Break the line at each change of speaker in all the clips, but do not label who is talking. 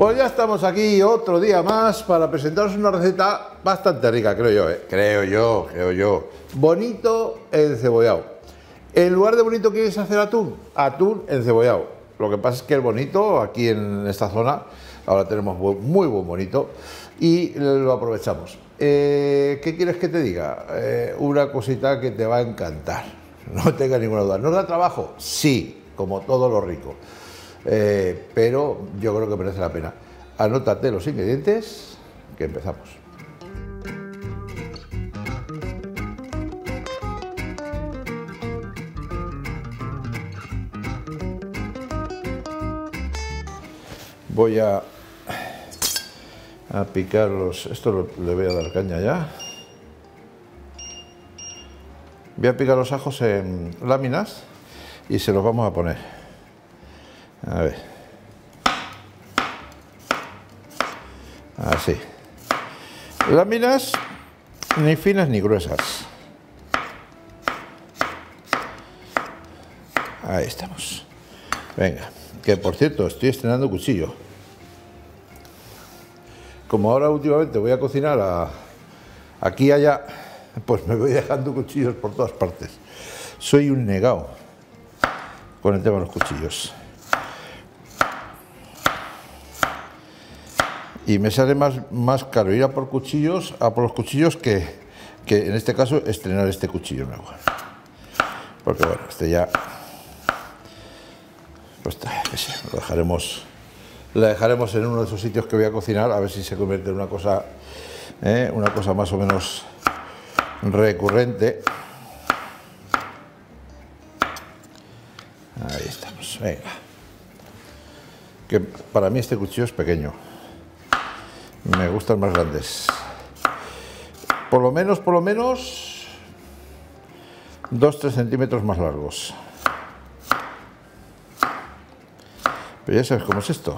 Pues ya estamos aquí otro día más para presentaros una receta bastante rica, creo yo, creo yo. Bonito encebollado. En lugar de bonito, ¿quieres hacer atún? Atún encebollado. Lo que pasa es que el bonito, aquí en esta zona, ahora tenemos muy buen bonito y lo aprovechamos. ¿Qué quieres que te diga? Una cosita que te va a encantar, no tengas ninguna duda. ¿Nos da trabajo? Sí, como todo lo rico. Pero yo creo que merece la pena. Anótate los ingredientes, que empezamos. Voy a picarlos, esto le voy a dar caña ya. Voy a picar los ajos en láminas y se los vamos a poner. A ver. Así. Láminas ni finas ni gruesas. Ahí estamos. Venga, que por cierto estoy estrenando cuchillo. Como ahora últimamente voy a cocinar aquí y allá, pues me voy dejando cuchillos por todas partes. Soy un negado con el tema de los cuchillos. Y me sale más caro ir a por cuchillos, los cuchillos que en este caso estrenar este cuchillo nuevo. Porque bueno, este ya, pues lo dejaremos en uno de esos sitios que voy a cocinar, a ver si se convierte en una cosa más o menos recurrente. Ahí estamos, venga. Que para mí este cuchillo es pequeño. Me gustan más grandes. Por lo menos 2-3 centímetros más largos. Pero ya sabes cómo es esto.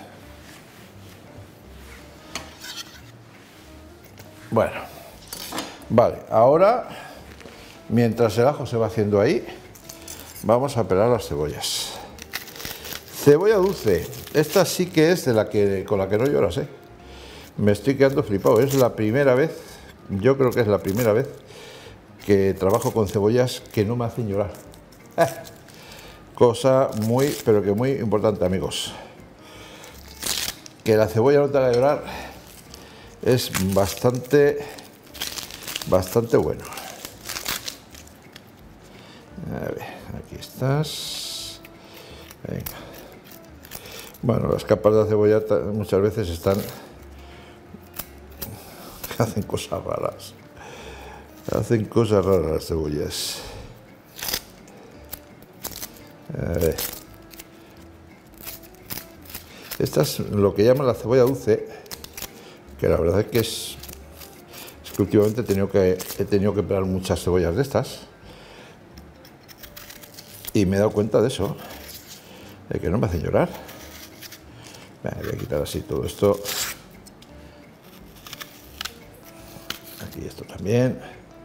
Bueno, vale, ahora, mientras el ajo se va haciendo ahí, vamos a pelar las cebollas. Cebolla dulce, esta sí que es con la que no lloras, ¿eh? Me estoy quedando flipado, es la primera vez, yo creo que es la primera vez que trabajo con cebollas que no me hacen llorar. Cosa pero que muy importante, amigos. Que la cebolla no te haga llorar es bastante bueno. A ver, aquí estás. Venga. Bueno, las capas de cebolla muchas veces hacen cosas raras. Hacen cosas raras las cebollas. A ver. Esta es lo que llaman la cebolla dulce, que la verdad es que últimamente he tenido que pelar muchas cebollas de estas y me he dado cuenta de eso, de que no me hacen llorar. Voy a quitar así todo esto. Aquí esto también.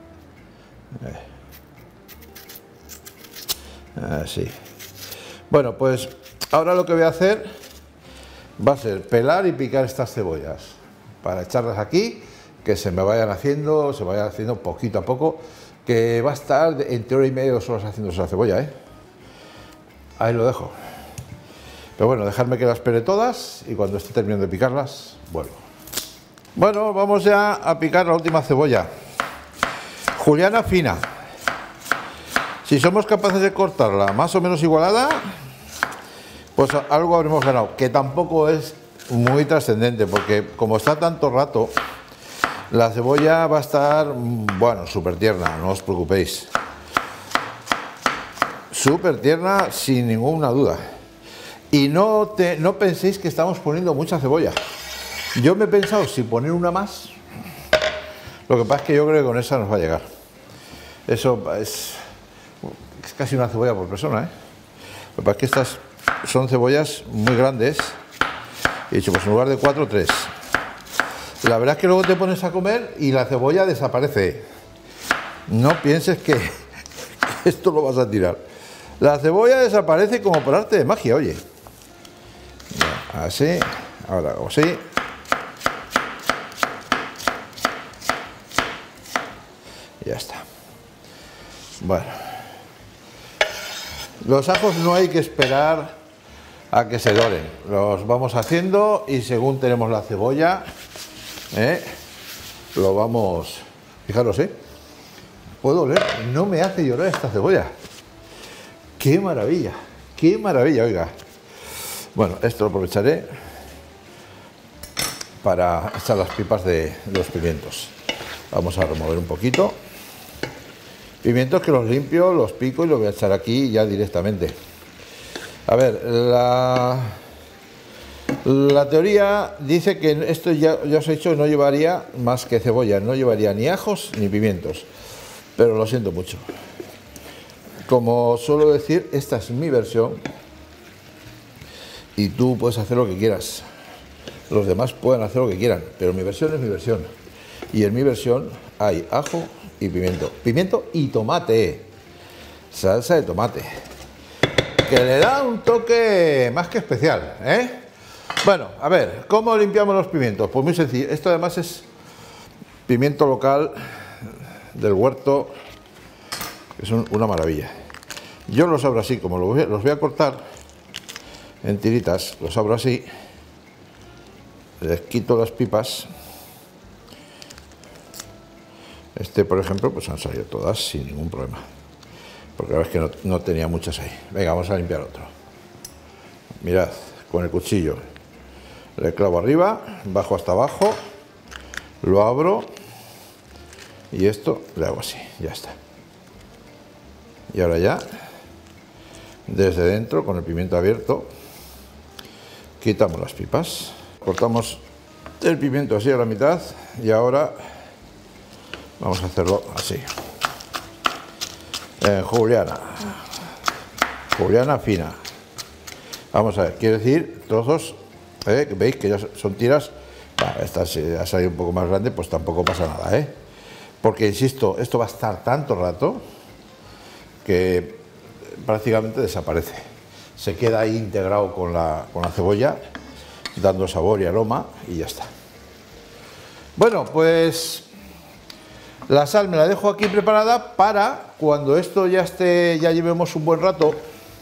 Así. Bueno, pues ahora lo que voy a hacer va a ser pelar y picar estas cebollas para echarlas aquí, que se vayan haciendo poquito a poco, que va a estar entre hora y media, 2 horas haciéndose la cebolla, ¿eh? Ahí lo dejo. Pero bueno, dejadme que las pele todas y cuando esté terminando de picarlas, vuelvo. Bueno, vamos ya a picar la última cebolla. Juliana fina. Si somos capaces de cortarla más o menos igualada, pues algo habremos ganado, que tampoco es muy trascendente, porque como está tanto rato, la cebolla va a estar, bueno, súper tierna, no os preocupéis. Súper tierna, sin ninguna duda. Y no penséis que estamos poniendo mucha cebolla. Yo me he pensado si poner una más. Lo que pasa es que yo creo que con esa nos va a llegar. Eso es casi una cebolla por persona, ¿eh? Lo que pasa es que estas son cebollas muy grandes. He dicho, pues en lugar de 4, 3. La verdad es que luego te pones a comer y la cebolla desaparece. No pienses que esto lo vas a tirar. La cebolla desaparece como por arte de magia, oye. Así, ahora hago así. Ya está. Bueno, los ajos no hay que esperar a que se doren, los vamos haciendo y según tenemos la cebolla, lo vamos, fijaros, puedo oler, no me hace llorar esta cebolla. Qué maravilla, oiga. Bueno, esto lo aprovecharé para echar las pipas de los pimientos. Vamos a remover un poquito. Pimientos que los limpio, los pico y los voy a echar aquí ya directamente. A ver, la teoría dice que esto ya os he dicho no llevaría más que cebolla, no llevaría ni ajos ni pimientos, pero lo siento mucho. Como suelo decir, esta es mi versión y tú puedes hacer lo que quieras. Los demás pueden hacer lo que quieran, pero mi versión es mi versión. Y en mi versión hay ajo y pimiento. Pimiento y tomate. Salsa de tomate. Que le da un toque más que especial, Bueno, a ver, ¿cómo limpiamos los pimientos? Pues muy sencillo. Esto además es pimiento local del huerto. Es una maravilla. Yo los abro así, como los voy a cortar en tiritas, los abro así. Les quito las pipas. Por ejemplo, pues han salido todas sin ningún problema. Porque la verdad es que no tenía muchas ahí. Venga, vamos a limpiar otro. Mirad, con el cuchillo. Le clavo arriba, bajo hasta abajo. Lo abro. Y esto le hago así, ya está. Y ahora ya, desde dentro, con el pimiento abierto, quitamos las pipas. Cortamos el pimiento así a la mitad y ahora vamos a hacerlo así. Juliana fina. Vamos a ver, quiere decir trozos, que veis que ya son tiras. Esta ha salido un poco más grande, pues tampoco pasa nada, porque insisto, esto va a estar tanto rato que prácticamente desaparece. Se queda ahí integrado con la cebolla, dando sabor y aroma y ya está. Bueno, pues la sal me la dejo aquí preparada para cuando esto ya llevemos un buen rato.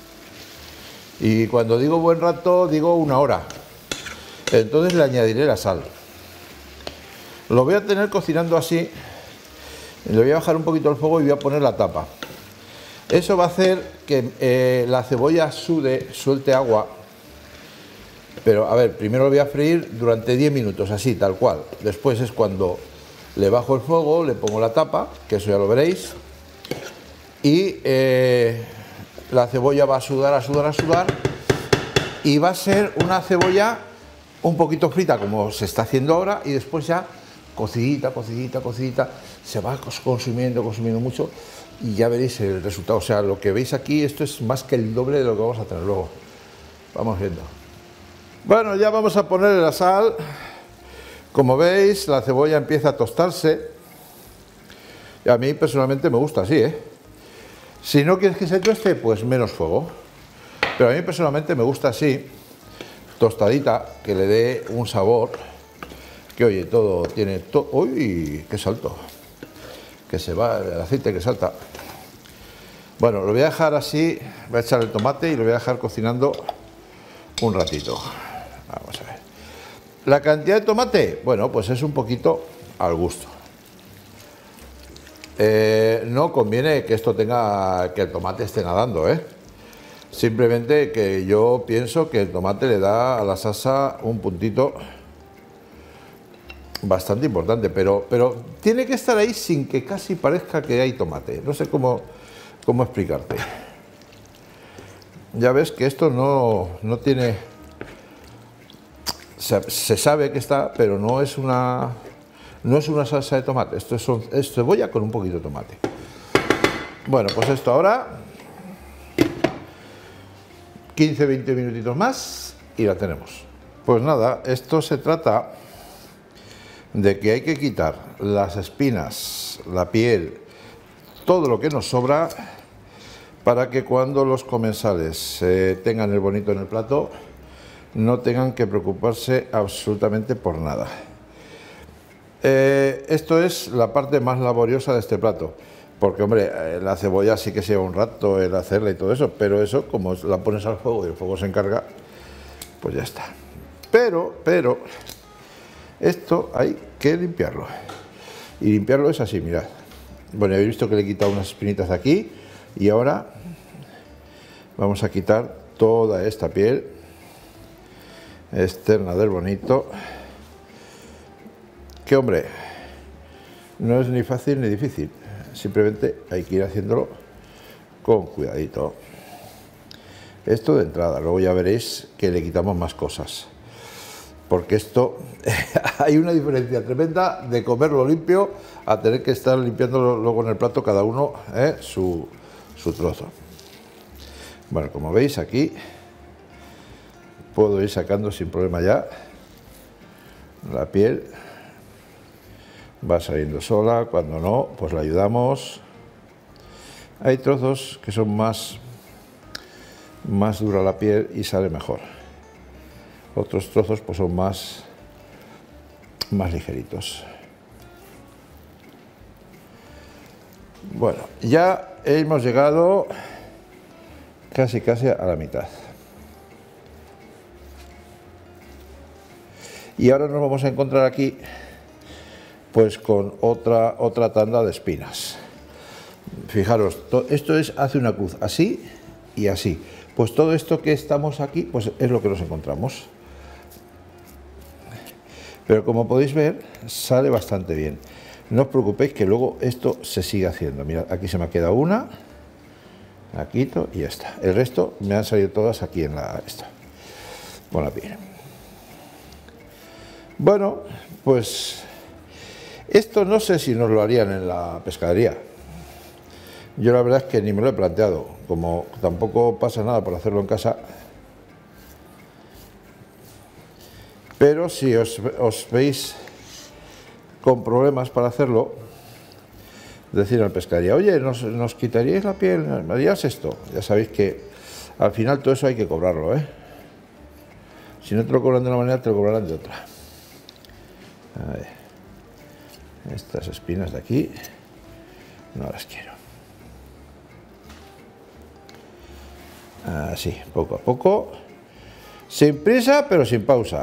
Y cuando digo buen rato, digo 1 hora. Entonces le añadiré la sal. Lo voy a tener cocinando así. Le voy a bajar un poquito el fuego y voy a poner la tapa. Eso va a hacer que la cebolla suelte agua. Pero a ver, primero lo voy a freír durante 10 minutos, así, tal cual. Después es cuando le bajo el fuego, le pongo la tapa, que eso ya lo veréis. Y la cebolla va a sudar. Y va a ser una cebolla un poquito frita, como se está haciendo ahora. Y después ya cocidita. Se va consumiendo mucho. Y ya veréis el resultado. O sea, lo que veis aquí, esto es más que el doble de lo que vamos a tener luego. Vamos viendo. Bueno, ya vamos a ponerle la sal. Como veis, la cebolla empieza a tostarse. Y a mí personalmente me gusta así, Si no quieres que se tueste, pues menos fuego. Pero a mí personalmente me gusta así, tostadita, que le dé un sabor. Que oye, todo tiene... ¡Uy! ¡Qué salto! Que se va el aceite que salta. Bueno, lo voy a dejar así, voy a echar el tomate y lo voy a dejar cocinando un ratito. Vamos a ver. La cantidad de tomate, bueno, pues es un poquito al gusto. No conviene que el tomate esté nadando, Simplemente que yo pienso que el tomate le da a la salsa un puntito bastante importante, pero tiene que estar ahí sin que casi parezca que hay tomate. No sé cómo explicarte. Ya ves que esto no tiene... Se sabe que está, pero no es una salsa de tomate. Esto es cebolla con un poquito de tomate. Bueno, pues esto ahora 15-20 minutitos más y la tenemos. Pues nada, esto se trata de que hay que quitar las espinas, la piel, todo lo que nos sobra para que cuando los comensales tengan el bonito en el plato no tengan que preocuparse absolutamente por nada. Esto es la parte más laboriosa de este plato, porque hombre, la cebolla sí que se lleva un rato el hacerla y todo eso, pero eso, como la pones al fuego y el fuego se encarga, pues ya está. Pero esto hay que limpiarlo, y limpiarlo es así, mirad. Bueno, habéis visto que le he quitado unas espinitas de aquí, y ahora vamos a quitar toda esta piel externa del bonito, que hombre, no es ni fácil ni difícil, simplemente hay que ir haciéndolo con cuidadito. Esto de entrada, luego ya veréis que le quitamos más cosas, porque esto hay una diferencia tremenda de comerlo limpio a tener que estar limpiándolo luego en el plato cada uno su trozo. Bueno, como veis aquí puedo ir sacando sin problema ya la piel. Va saliendo sola, cuando no, pues la ayudamos. Hay trozos que son más dura la piel y sale mejor. Otros trozos pues son más ligeritos. Bueno, ya hemos llegado casi a la mitad. Y ahora nos vamos a encontrar aquí pues con otra tanda de espinas. Fijaros, esto hace una cruz así y así. Pues todo esto que estamos aquí, pues es lo que nos encontramos. Pero como podéis ver, sale bastante bien. No os preocupéis que luego esto se sigue haciendo. Mirad, aquí se me ha quedado una, la quito y ya está. El resto me han salido todas aquí en con la piel. Bueno, pues esto no sé si nos lo harían en la pescadería. Yo la verdad es que ni me lo he planteado. Como tampoco pasa nada por hacerlo en casa. Pero si os veis con problemas para hacerlo, decir al pescadería, oye, ¿nos quitaríais la piel? ¿Me harías esto? Ya sabéis que al final todo eso hay que cobrarlo, ¿eh? Si no te lo cobran de una manera, te lo cobrarán de otra. A ver. Estas espinas de aquí no las quiero. Así, poco a poco, sin prisa pero sin pausa.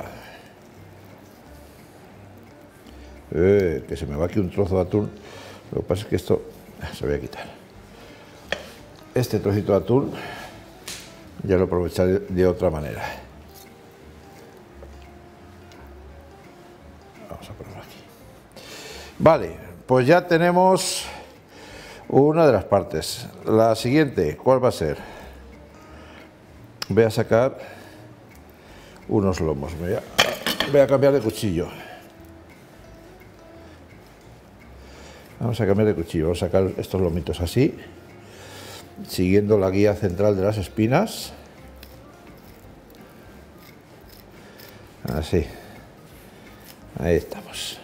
Que se me va aquí un trozo de atún. Lo que pasa es que esto se voy a quitar. Este trocito de atún ya lo aprovecharé de otra manera. Vamos a ponerlo aquí. Vale, pues ya tenemos una de las partes. La siguiente, ¿cuál va a ser? Voy a sacar unos lomos. Voy a cambiar de cuchillo. Vamos a cambiar de cuchillo. Vamos a sacar estos lomitos así, siguiendo la guía central de las espinas. Así. Ahí estamos.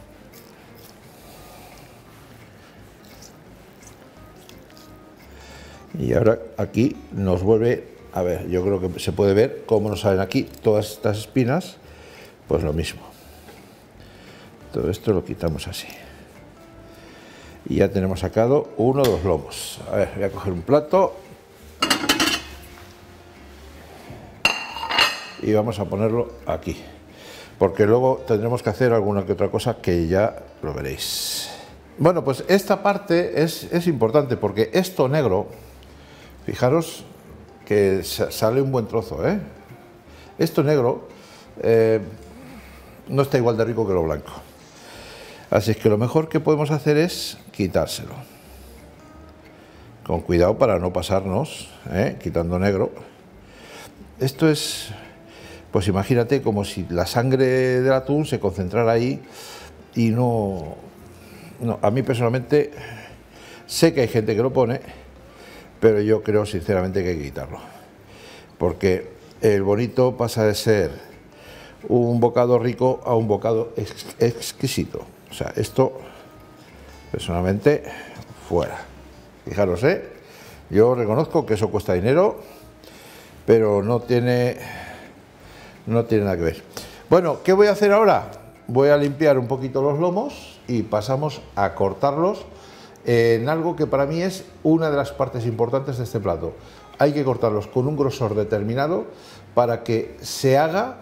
Y ahora aquí nos vuelve, a ver, yo creo que se puede ver cómo nos salen aquí todas estas espinas, pues lo mismo. Todo esto lo quitamos así. Y ya tenemos sacado uno de los lomos. A ver, voy a coger un plato y vamos a ponerlo aquí, porque luego tendremos que hacer alguna que otra cosa que ya lo veréis. Bueno, pues esta parte es importante, porque esto negro, fijaros que sale un buen trozo, ¿eh? Esto negro no está igual de rico que lo blanco. Así es que lo mejor que podemos hacer es quitárselo. Con cuidado para no pasarnos, quitando negro. Esto es, pues imagínate como si la sangre del atún se concentrara ahí y no, a mí personalmente sé que hay gente que lo pone, pero yo creo sinceramente que hay que quitarlo. Porque el bonito pasa de ser un bocado rico a un bocado exquisito. O sea, esto, personalmente, fuera. Fijaros, yo reconozco que eso cuesta dinero, pero no tiene no tiene nada que ver. Bueno, ¿qué voy a hacer ahora? Voy a limpiar un poquito los lomos y pasamos a cortarlos en algo que para mí es una de las partes importantes de este plato. Hay que cortarlos con un grosor determinado para que se haga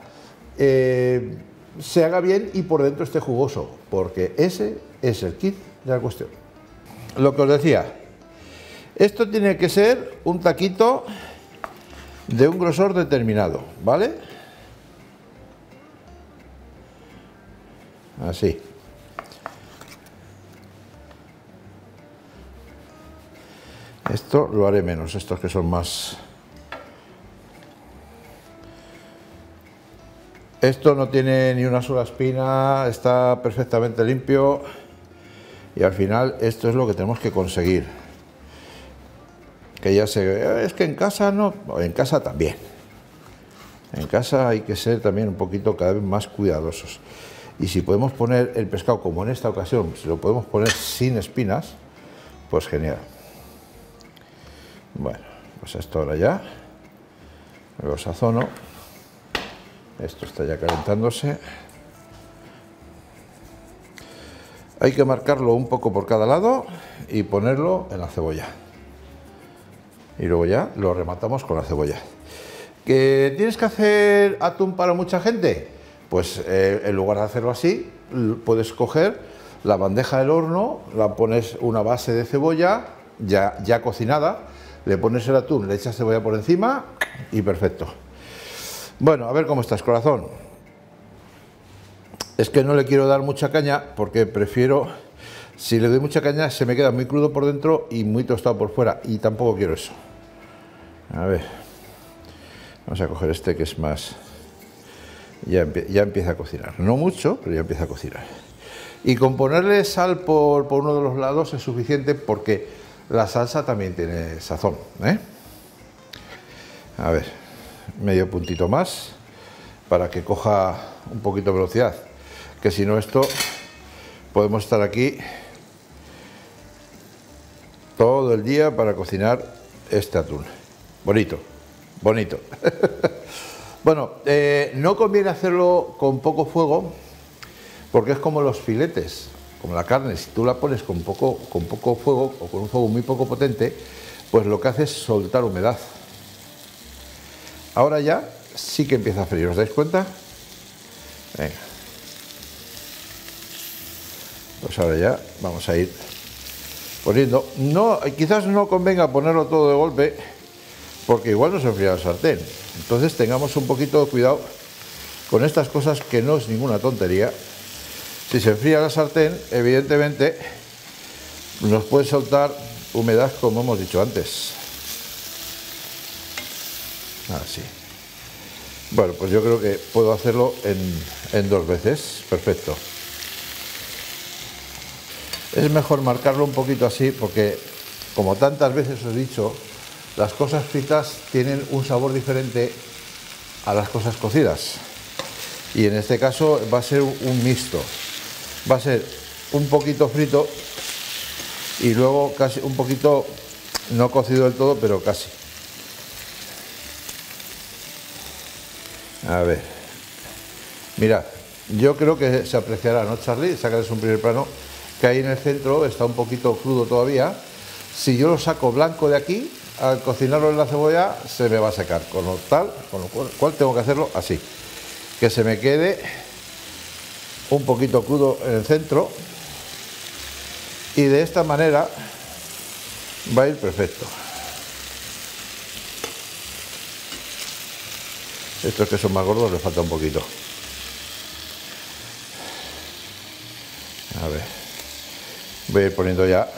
bien y por dentro esté jugoso, porque ese es el kit de la cuestión. Lo que os decía, esto tiene que ser un taquito de un grosor determinado, ¿vale? Así. Esto lo haré menos, estos que son más... Esto no tiene ni una sola espina, está perfectamente limpio y al final esto es lo que tenemos que conseguir. Que ya se... Es que en casa no... En casa también. En casa hay que ser también un poquito cada vez más cuidadosos. Y si podemos poner el pescado, como en esta ocasión, si lo podemos poner sin espinas, pues genial. Bueno, pues esto ahora ya lo sazono. Esto está ya calentándose. Hay que marcarlo un poco por cada lado y ponerlo en la cebolla. Y luego ya lo rematamos con la cebolla. ¿Que tienes que hacer atún para mucha gente? Pues en lugar de hacerlo así, puedes coger la bandeja del horno, la pones una base de cebolla ya cocinada, le pones el atún, le echas cebolla por encima y perfecto. Bueno, a ver cómo estás, corazón. Es que no le quiero dar mucha caña porque prefiero, si le doy mucha caña se me queda muy crudo por dentro y muy tostado por fuera y tampoco quiero eso. A ver, vamos a coger este que es más... Ya empieza a cocinar, no mucho, pero ya empieza a cocinar. Y con ponerle sal por uno de los lados es suficiente porque la salsa también tiene sazón, ¿eh? A ver, medio puntito más para que coja un poquito de velocidad, que si no esto podemos estar aquí todo el día para cocinar este atún. Bonito, bonito. Bueno, no conviene hacerlo con poco fuego porque es como los filetes, como la carne. Si tú la pones con poco fuego o con un fuego muy poco potente, pues lo que hace es soltar humedad. Ahora ya sí que empieza a freír, ¿os dais cuenta? Venga. Pues ahora ya vamos a ir poniendo. No, quizás no convenga ponerlo todo de golpe porque igual no se enfría la sartén. Entonces tengamos un poquito de cuidado con estas cosas, que no es ninguna tontería. Si se enfría la sartén, evidentemente nos puede soltar humedad, como hemos dicho antes. Así. Bueno, pues yo creo que puedo hacerlo en 2 veces. Perfecto. Es mejor marcarlo un poquito así porque, como tantas veces os he dicho, las cosas fritas tienen un sabor diferente a las cosas cocidas. Y en este caso va a ser un mixto. Va a ser un poquito frito y luego casi un poquito no cocido del todo, pero casi. A ver. Mirad, yo creo que se apreciará, ¿no, Charlie? Sácales un primer plano, que ahí en el centro está un poquito crudo todavía. Si yo lo saco blanco de aquí, al cocinarlo en la cebolla se me va a secar, con lo cual tengo que hacerlo así, que se me quede un poquito crudo en el centro y de esta manera va a ir perfecto. Estos que son más gordos les falta un poquito. A ver, voy a ir poniendo ya.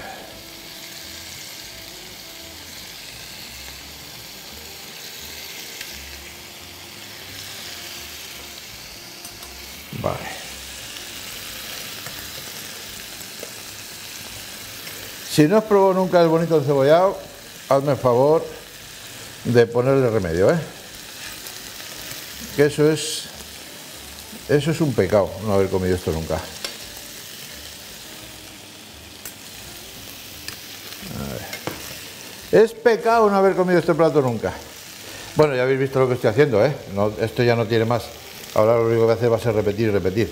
Vale. Si no has probado nunca el bonito encebollado, hazme el favor de ponerle remedio, ¿eh? Que eso es un pecado, no haber comido esto nunca. A ver. Es pecado no haber comido este plato nunca. Bueno, ya habéis visto lo que estoy haciendo, ¿eh? Esto ya no tiene más. Ahora lo único que voy a hacer va a ser repetir y repetir.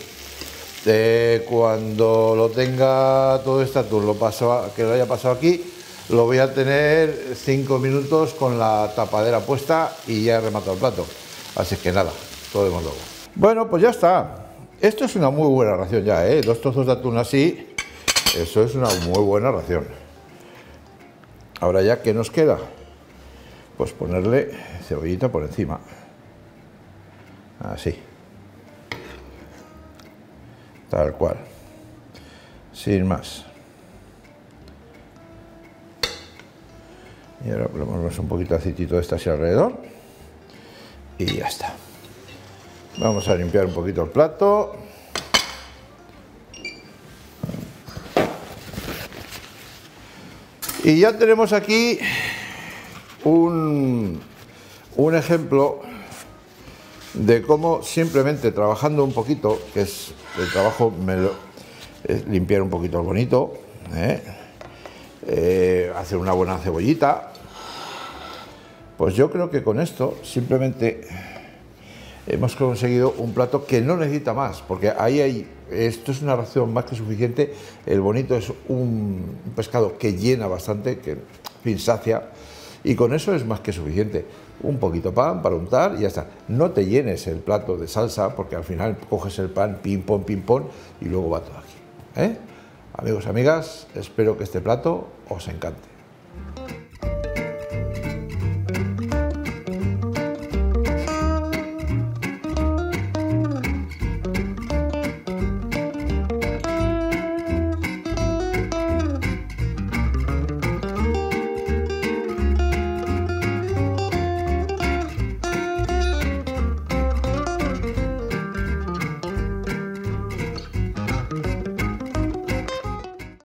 Cuando lo tenga todo este atún, que lo haya pasado aquí, lo voy a tener 5 minutos con la tapadera puesta y ya he rematado el plato. Así que nada, todo de luego. Bueno, pues ya está. Esto es una muy buena ración ya, ¿eh? 2 trozos de atún así, eso es una muy buena ración. Ahora ya, ¿qué nos queda? Pues ponerle cebollita por encima. Así. Tal cual. Sin más. Y ahora ponemos un poquito de aceitito de este así alrededor. Y ya está. Vamos a limpiar un poquito el plato. Y ya tenemos aquí un ejemplo de cómo simplemente trabajando un poquito, que es el trabajo, es limpiar un poquito el bonito, hacer una buena cebollita. Pues yo creo que con esto simplemente hemos conseguido un plato que no necesita más, porque esto es una ración más que suficiente. El bonito es un pescado que llena bastante, que en fin, sacia, y con eso es más que suficiente. Un poquito pan para untar y ya está. No te llenes el plato de salsa, porque al final coges el pan, pim pom, y luego va todo aquí. Amigos, amigas, espero que este plato os encante.